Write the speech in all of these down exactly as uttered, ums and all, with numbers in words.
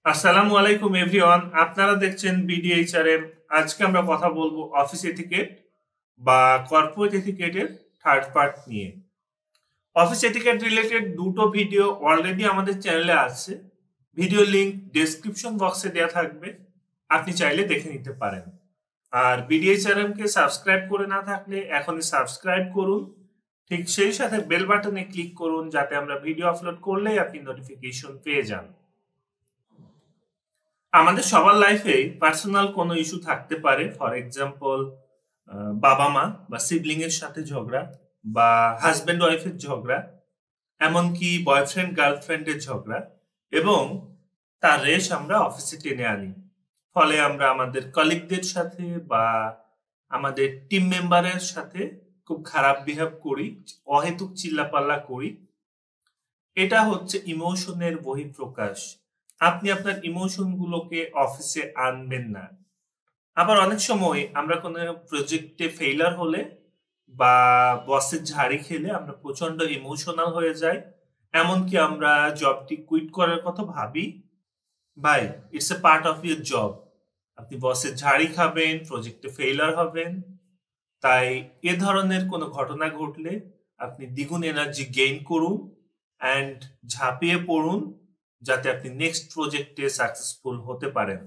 আসসালামু আলাইকুম এভরিওয়ান, আপনারা দেখছেন বিডিএইচআরএম। আজকে আমরা কথা বলবো অফিস এটিকেট বা কর্পোরেট এটিকেটের থার্ড পার্ট নিয়ে। অফিস এটিকেট রিলেটেড দুটো ভিডিও অলরেডি আমাদের চ্যানেলে আছে। ভিডিও লিংক ডেসক্রিপশন বক্সে দেওয়া থাকবে, আপনি চাইলে দেখে নিতে পারেন। আর বিডিএইচআরএম কে সাবস্ক্রাইব করে না থাকলে এখনই সাবস্ক্রাইব করুন, ঠিক সেই সাথে বেল বাটনে ক্লিক করুন যাতে আমরা ভিডিও আপলোড করলেই আপনি নোটিফিকেশন পেয়ে যান। আমাদের সবার লাইফে পার্সোনাল কোনো ইস্যু থাকতে পারে। ফর এক্সাম্পল, বাবা মা বা সিবলিং এর সাথে ঝগড়া, বা হাজব্যান্ড ওয়াইফের ঝগড়া, এমনকি বয়ফ্রেন্ড গার্লফ্রেন্ডের ঝগড়া, এবং তার রেশ আমরা অফিসে টেনে আনি। ফলে আমরা আমাদের কলিগদের সাথে বা আমাদের টিম মেম্বারের সাথে খুব খারাপ বিহেভ করি, অহেতুক চিল্লাপাল্লা করি। এটা হচ্ছে ইমোশনের বহিঃপ্রকাশ। আপনি আপনার ইমোশন গুলোকে অফিসে আনবেন না। আবার অনেক সময় আমরা কোনো প্রজেক্টে ফেইলার হলে বা বসের ঝাড়ি খেলে আমরা প্রচন্ড ইমোশনাল হয়ে যাই, এমনকি আমরা জবটি কুইট করার কথা ভাবি। ভাই, it's a part of your job. আপনি বসের ঝাড়ি খাবেন, প্রজেক্টে ফেইলার হবেন। তাই এ ধরনের কোনো ঘটনা ঘটলে আপনি দ্বিগুণ এনার্জি গেইন করুন অ্যান্ড ঝাঁপিয়ে পড়ুন, যাতে আপনি নেক্সট প্রজেক্টে সাকসেসফুল হতে পারেন।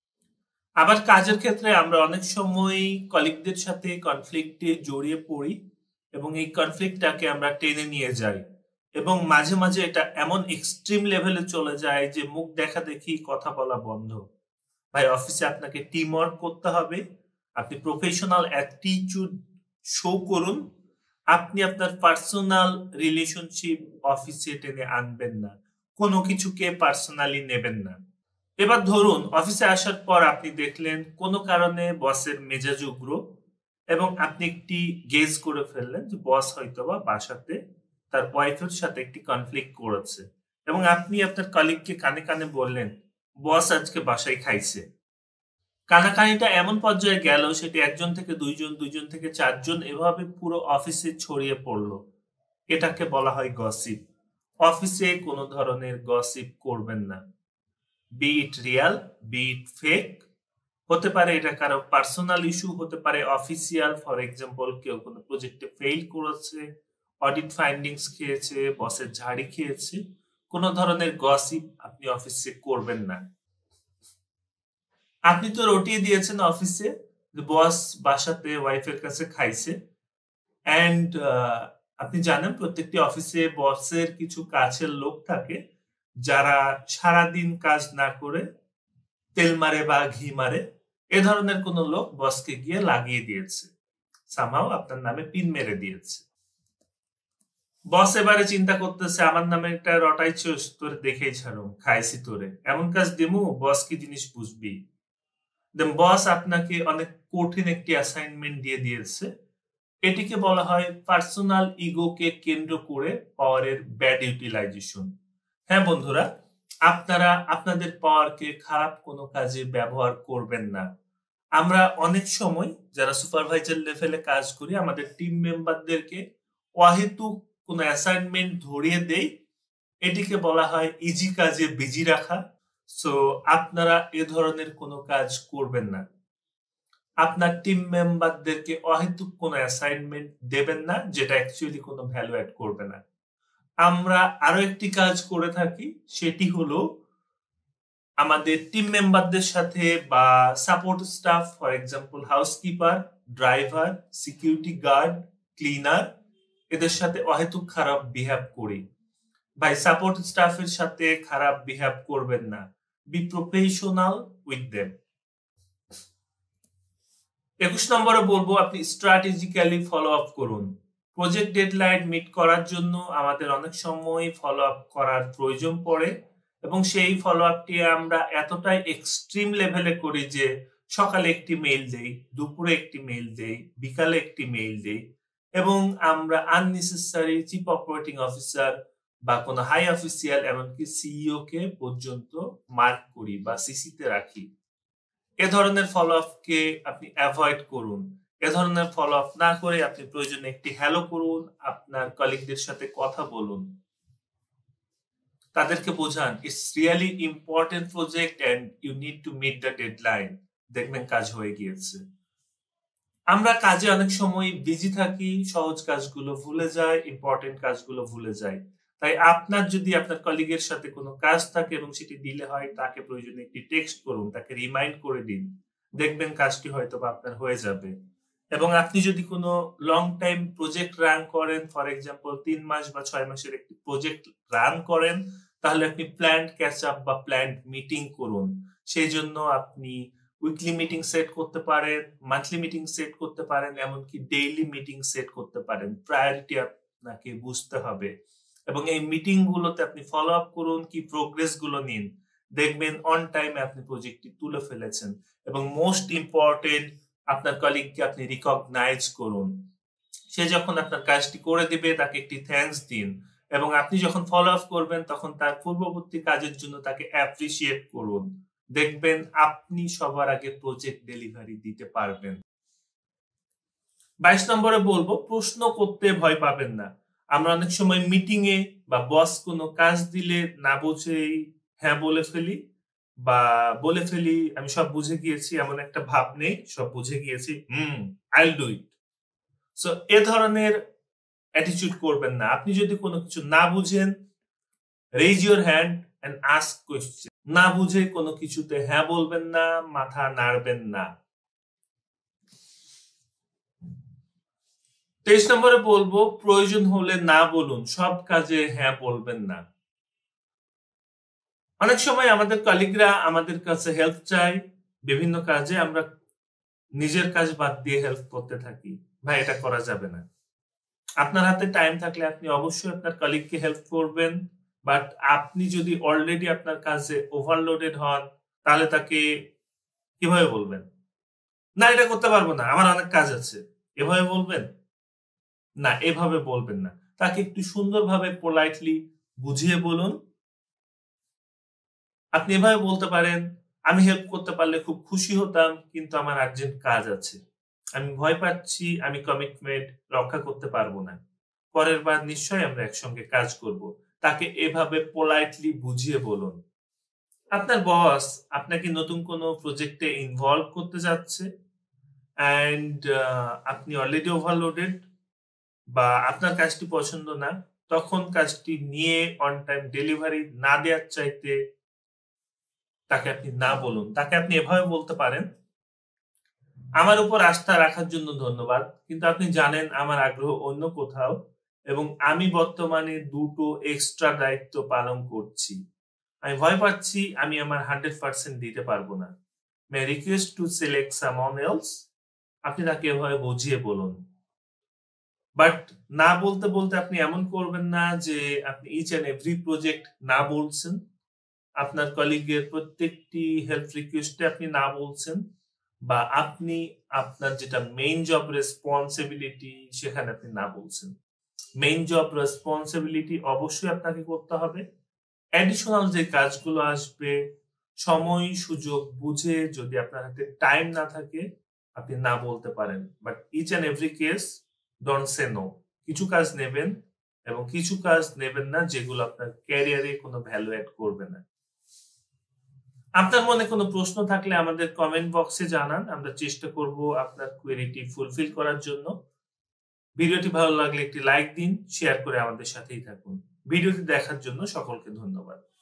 আবার কাজের ক্ষেত্রে আমরা অনেক সময় কলিগদের সাথে কনফ্লিক্টে জড়িয়ে পড়ি এবং এই কনফ্লিক্টটাকে আমরা টেনে নিয়ে যাই, এবং মাঝে মাঝে এটা এমন এক্সট্রিম লেভেলে চলে যায় যে মুখ দেখা দেখি কথা বলা বন্ধ। ভাই, অফিসে আপনাকে টিম ওয়ার্ক করতে হবে। আপনি প্রফেশনাল অ্যাটিটিউড শো করুন। আপনি আপনার পার্সোনাল রিলেশনশিপ অফিসে টেনে আনবেন না, কোনো কিছুকে পার্সোনালি নেবেন না। এবার ধরুন, অফিসে আসার পর আপনি দেখলেন কোনো কারণে বসের মেজাজ উগ্র, এবং আপনি একটি গেজ করে ফেললেন যে বস হয়তোবা বাসাতে তার ওয়াইফের সাথে একটি কনফ্লিক্ট করেছে, এবং আপনি আপনার কলিগকে কানে কানে বললেন বস আজকে বাসায় খাইছে। কানাকানিটা এমন পর্যায়ে গেল সেটি একজন থেকে দুইজন, দুইজন থেকে চারজন, এভাবে পুরো অফিসে ছড়িয়ে পড়লো। এটাকে বলা হয় গসিপ। অফিসে কোনো ধরনের গসিপ করবেন না, be it real be it fake. হতে পারে এটা কারো পার্সোনাল ইস্যু, হতে পারে অফিসিয়াল। ফর এক্সাম্পল, কেউ কোনো প্রজেক্টে ফেইল করেছে, অডিট ফাইন্ডিংস খেয়েছে, বসের ঝাড়ি খেয়েছে। কোনো ধরনের গসিপ আপনি অফিসে করবেন না। আপনি তো রটিয়ে দিয়েছেন অফিসে যে বস বাসাতে ওয়াইফের কাছে খাইছে, অ্যান্ড আপনি জানেন প্রত্যেকটি অফিসে বসের কিছু কাছের লোক থাকে যারা সারাদিন কাজ না করে তেল মারে বা ঘি মারে। এ ধরনের কোন লোক বসকে গিয়ে লাগিয়ে দিয়েছে, সামহাও আপনার নামে পিন মেরে দিয়েছে। বস এবারে চিন্তা করতেছে আমার নামে একটা রটাইছস, তোরে দেখেই ছাড়ো, খাইছি তোরে, এমন কাজ দিমু বস কি জিনিস বুঝবি। দেন বস আপনাকে অনেক কঠিন একটি অ্যাসাইনমেন্ট দিয়ে দিয়েছে। এটিকে বলা হয় পার্সোনাল ইগোকে কেন্দ্র করে পাওয়ারের ব্যাড ইউটিলাইজেশন। হ্যাঁ বন্ধুরা, আপনারা আপনাদের পাওয়ারকে খারাপ কোনো কাজে ব্যবহার করবেন না। আমরা অনেক সময় যারা সুপারভাইজার লেভেলে কাজ করি, আমাদের টিম মেম্বারদেরকে অহেতুক কোনো অ্যাসাইনমেন্ট ধরিয়ে দেই। এটিকে বলা হয় ইজি কাজে বিজি রাখা। সো আপনারা এ ধরনের কোনো কাজ করবেন না। আপনার টিম মেম্বারদেরকে অহেতুক কোনো অ্যাসাইনমেন্ট দেবেন না, যেটা অ্যাকচুয়ালি কোনো ভ্যালু অ্যাড করবে না। আমরা আরো একটি কাজ করে থাকি, সেটি হলো আমাদের টিম মেম্বারদের সাথে বা support staff, for example housekeeper, driver, security guard, cleaner, এদের সাথে অহেতুক খারাপ বিহেভ করি। ভাই, সাপোর্ট স্টাফের সাথে খারাপ বিহেভ করবেন না। Be professional with them. একুশ নম্বরে বলবো আপনি স্ট্র্যাটেজিক্যালি ফলো আপ করুন। প্রজেক্ট ডেডলাইন মিট করার জন্য আমাদের অনেক সময় ফলো আপ করার প্রয়োজন পড়ে, এবং সেই ফলো আপটি আমরা এতটাই এক্সট্রিম লেভেলে করি যে সকালে একটি মেইল দেই, দুপুরে একটি মেইল দেই, বিকালে একটি মেইল দেই, এবং আমরা আননেসেসারি চিফ অপারেটিং অফিসার বা কোনো হাই অফিসিয়াল, এমনকি সিইও কে পর্যন্ত মার্ক করি বা সিসিতে রাখি। এ ধরনের ফলো আপকে আপনি অ্যাভয়েড করুন। এ ধরনের ফলো আপ না করে আপনি প্রয়োজনে একটি হ্যালো করুন, আপনার কলিগদের সাথে কথা বলুন। তাদেরকে বোঝান it's really important project and you need to meet the deadline. দেখবেন কাজ হয়ে গিয়েছে। আমরা কাজে অনেক সময় বিজি থাকি, সহজ কাজগুলো ভুলে যাই, ইম্পর্টেন্ট কাজগুলো ভুলে যাই। তাই আপনার যদি আপনার কলিগের সাথে কোনো কাজ থাকে এবং সেটি দিলে হয়, তাকে প্রয়োজনে একটি টেক্সট করুন, তাকে রিমাইন্ড করে দিন। দেখবেন কাজটি হয়তো বা আপনার হয়ে যাবে। এবং আপনি যদি কোনো লং টাইম প্রজেক্ট রান করেন, ফর এক্সাম্পল তিন মাস বা ছয় মাসের একটি প্রজেক্ট রান করেন, তাহলে আপনি প্ল্যান্ড ক্যাচ আপ বা প্ল্যান্ড মিটিং করুন। সেই জন্য আপনি উইকলি মিটিং সেট করতে পারেন, মান্থলি মিটিং সেট করতে পারেন, এমনকি ডেইলি মিটিং সেট করতে পারেন। প্রায়োরিটি আপনাকে বুঝতে হবে এবং এই মিটিং গুলোতে আপনি ফলো আপ করুন, কি প্রোগ্রেস গুলো নিন। দেখবেন অন টাইমে আপনি প্রজেক্টটি তুলে ফেলেছেন। এবং মোস্ট ইম্পর্টেন্ট, আপনার কলিগকে আপনি রিকগনাইজ করুন। সে যখন আপনার কাজটি করে দিবে তাকে একটি থ্যাঙ্কস দিন এবং আপনি যখন ফলো আপ করবেন তখন তার পূর্ববর্তী কাজের জন্য তাকে অ্যাপ্রিসিয়েট করুন। দেখবেন আপনি সবার আগে প্রজেক্ট ডেলিভারি দিতে পারবেন। বাইশ নম্বরে বলবো, প্রশ্ন করতে ভয় পাবেন না। আমরা অনেক সময় মিটিং এ বা বস কোনো কাজ দিলে না বুঝেই হ্যাঁ বলে ফেলি বা বলে ফেলি আমি সব বুঝে গিয়েছি, এমন একটা ভাব নেই, সব বুঝে গিয়েছি, হুম আইল ডু ইট। সো এ ধরনের অ্যাটিটিউড করবেন না। আপনি যদি কোনো কিছু না বুঝেন, raise your hand and ask question. না বুঝে কোনো কিছুতে হ্যাঁ বলবেন না, মাথা নাড়বেন না। তেইশ নম্বরে বলবো, প্রয়োজন হলে না বলুন, সব কাজে হ্যাঁ বলবেন না। অনেক সময় আমাদের কলিগরা আমাদের কাছে হেল্প চায় বিভিন্ন কাজে, আমরা নিজের কাজ বাদ দিয়ে হেল্প করতে থাকি। ভাই, এটা করা যাবে না। আপনার হাতে টাইম থাকলে আপনি অবশ্যই আপনার কলিগকে হেল্প করবেন, বাট আপনি যদি অলরেডি আপনার কাজে ওভারলোডেড হন, তাহলে তাকে কিভাবে বলবেন? না, এটা করতে পারবো না, আমার অনেক কাজ আছে, এভাবে বলবেন না। এভাবে বলবেন না। তাকে একটু সুন্দরভাবে পোলাইটলি বুঝিয়ে বলুন। আপনি এভাবে বলতে পারেন, আমি হেল্প করতে পারলে খুব খুশি হতাম, কিন্তু আমার আর্জেন্ট কাজ আছে, আমি ভয় পাচ্ছি আমি কমিটমেন্ট রক্ষা করতে পারবো না, পরের বার নিশ্চয়ই আমরা একসঙ্গে কাজ করব। তাকে এভাবে পোলাইটলি বুঝিয়ে বলুন। আপনার বস আপনাকে নতুন কোনো প্রজেক্টে ইনভলভ করতে যাচ্ছে এন্ড আপনি অলরেডি ওভারলোডেড বা আপনার কাজটি পছন্দ না, তখন কাজটি নিয়ে অন টাইম ডেলিভারি না দেওয়ার চাইতে তাকে আপনি না বলুন। তাকে আপনি এভাবে বলতে পারেন, আমার উপর আস্থা রাখার জন্য ধন্যবাদ, কিন্তু আপনি জানেন আমার আগ্রহ অন্য কোথাও এবং আমি বর্তমানে দুটো এক্সট্রা দায়িত্ব পালন করছি। আমি ভয় পাচ্ছি আমি আমার হান্ড্রেড পার্সেন্ট দিতে পারবো না। May request to select someone else. আপনি তাকে এভাবে বুঝিয়ে বলুন। বাট না বলতে বলতে আপনি এমন করবেন না যে আপনি ইচ এন্ড এভরি প্রজেক্ট না বলছেন। আপনার কলিগের প্রত্যেকটি হেল্প রিকোয়েস্টে আপনি না বলছেন, বা আপনি আপনার যেটা মেইন জব রেসপন্সিবিলিটি সেখানে আপনি না বলছেন। মেইন জব রেসপন্সিবিলিটি অবশ্যই আপনাকে করতে হবে। অ্যাডিশনাল যে কাজগুলো আসবে সময় সুযোগ বুঝে, যদি আপনার হাতে টাইম না থাকে আপনি না বলতে পারেন। But each and every case don't say no. কিছু কাজ নেবেন এবং কিছু কাজ নেবেন না যেগুলো আপনার ক্যারিয়ারে কোনো ভ্যালু অ্যাড করবে না। আপনার মনে কোনো প্রশ্ন থাকলে আমাদের কমেন্ট বক্সে জানান, আমরা চেষ্টা করব আপনার কোয়েরিটি ফুলফিল করার জন্য। ভিডিওটি ভালো লাগলে একটি লাইক দিন, শেয়ার করে আমাদের সাথেই থাকুন। ভিডিওটি দেখার জন্য সকলকে ধন্যবাদ।